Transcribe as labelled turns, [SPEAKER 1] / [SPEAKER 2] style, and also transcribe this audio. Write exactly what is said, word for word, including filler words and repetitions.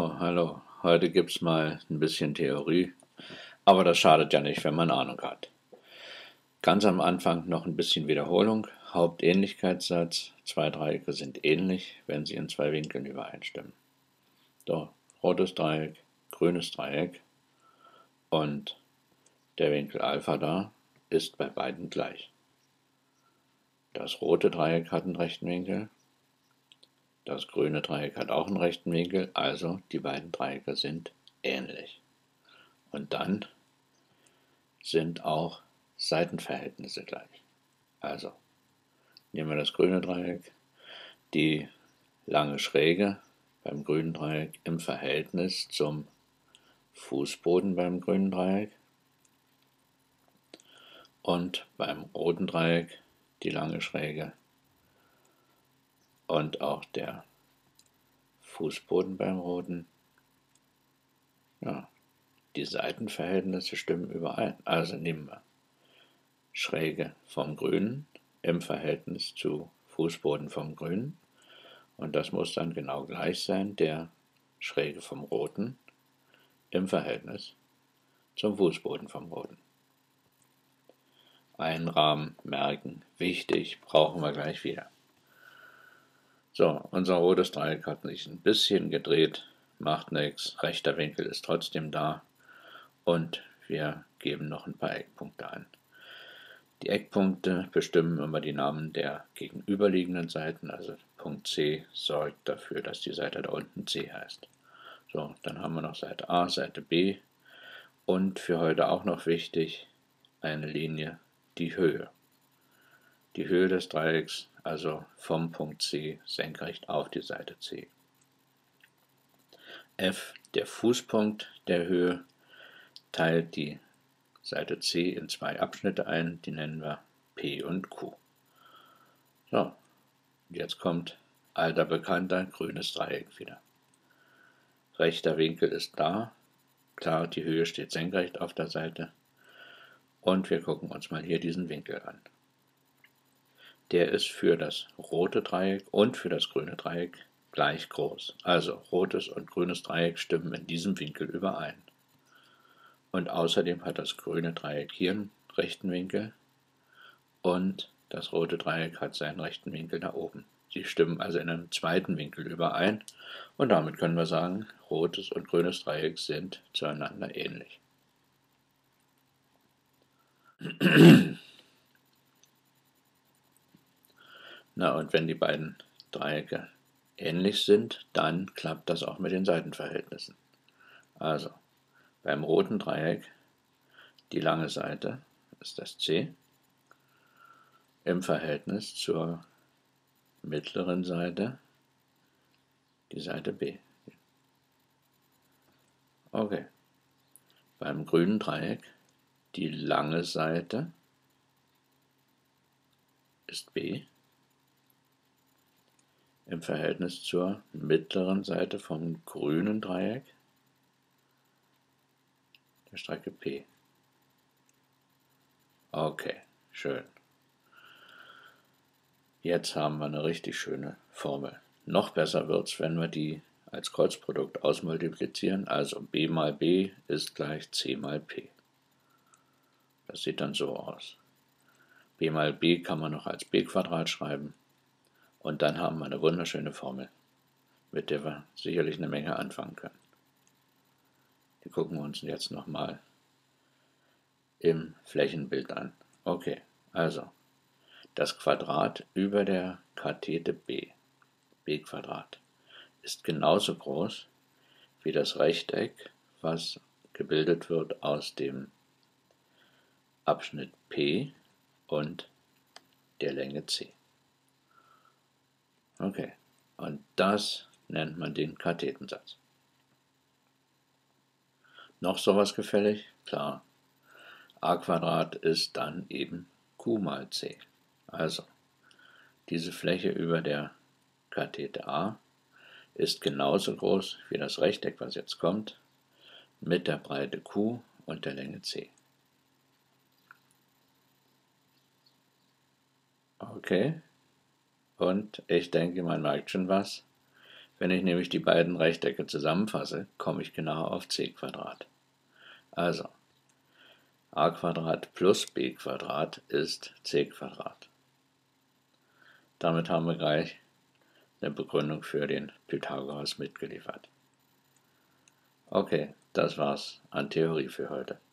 [SPEAKER 1] So, hallo. Heute gibt's mal ein bisschen Theorie, aber das schadet ja nicht, wenn man Ahnung hat. Ganz am Anfang noch ein bisschen Wiederholung. Hauptähnlichkeitssatz: Zwei Dreiecke sind ähnlich, wenn sie in zwei Winkeln übereinstimmen. So, rotes Dreieck, grünes Dreieck und der Winkel Alpha da ist bei beiden gleich. Das rote Dreieck hat einen rechten Winkel, das grüne Dreieck hat auch einen rechten Winkel, also die beiden Dreiecke sind ähnlich. Und dann sind auch Seitenverhältnisse gleich. Also nehmen wir das grüne Dreieck, die lange Schräge beim grünen Dreieck im Verhältnis zum Fußboden beim grünen Dreieck und beim roten Dreieck die lange Schräge und auch der Fußboden beim roten. Ja, die Seitenverhältnisse stimmen überein. Also nehmen wir Schräge vom grünen im Verhältnis zu Fußboden vom grünen. Und das muss dann genau gleich sein der Schräge vom roten im Verhältnis zum Fußboden vom roten. Einrahmen, merken, wichtig, brauchen wir gleich wieder. So, unser rotes Dreieck hat sich ein bisschen gedreht, macht nichts, rechter Winkel ist trotzdem da und wir geben noch ein paar Eckpunkte an. Die Eckpunkte bestimmen immer die Namen der gegenüberliegenden Seiten, also Punkt C sorgt dafür, dass die Seite da unten C heißt. So, dann haben wir noch Seite A, Seite B und für heute auch noch wichtig, eine Linie, die Höhe. Die Höhe des Dreiecks, also vom Punkt C senkrecht auf die Seite C. F, der Fußpunkt der Höhe, teilt die Seite C in zwei Abschnitte ein, die nennen wir P und Q. So, jetzt kommt alter bekannter grünes Dreieck wieder. Rechter Winkel ist da, klar, die Höhe steht senkrecht auf der Seite und wir gucken uns mal hier diesen Winkel an. Der ist für das rote Dreieck und für das grüne Dreieck gleich groß. Also rotes und grünes Dreieck stimmen in diesem Winkel überein. Und außerdem hat das grüne Dreieck hier einen rechten Winkel und das rote Dreieck hat seinen rechten Winkel nach oben. Sie stimmen also in einem zweiten Winkel überein und damit können wir sagen, rotes und grünes Dreieck sind zueinander ähnlich. Na, und wenn die beiden Dreiecke ähnlich sind, dann klappt das auch mit den Seitenverhältnissen. Also, beim roten Dreieck die lange Seite ist das C im Verhältnis zur mittleren Seite die Seite B. Okay. Beim grünen Dreieck die lange Seite ist B im Verhältnis zur mittleren Seite vom grünen Dreieck der Strecke P. Okay, schön. Jetzt haben wir eine richtig schöne Formel. Noch besser wird es, wenn wir die als Kreuzprodukt ausmultiplizieren. Also b mal b ist gleich c mal p. Das sieht dann so aus. B mal b kann man noch als b Quadrat schreiben. Und dann haben wir eine wunderschöne Formel, mit der wir sicherlich eine Menge anfangen können. Die gucken wir uns jetzt nochmal im Flächenbild an. Okay, also das Quadrat über der Kathete b, b Quadrat, ist genauso groß wie das Rechteck, was gebildet wird aus dem Abschnitt P und der Länge C. Okay, und das nennt man den Kathetensatz. Noch sowas gefällig? Klar, a Quadrat ist dann eben q mal c. Also, diese Fläche über der Kathete A ist genauso groß wie das Rechteck, was jetzt kommt, mit der Breite q und der Länge c. Okay, und ich denke, man merkt schon was. Wenn ich nämlich die beiden Rechtecke zusammenfasse, komme ich genau auf c². Also a² plus b² ist c². Damit haben wir gleich eine Begründung für den Pythagoras mitgeliefert. Okay, das war's an Theorie für heute.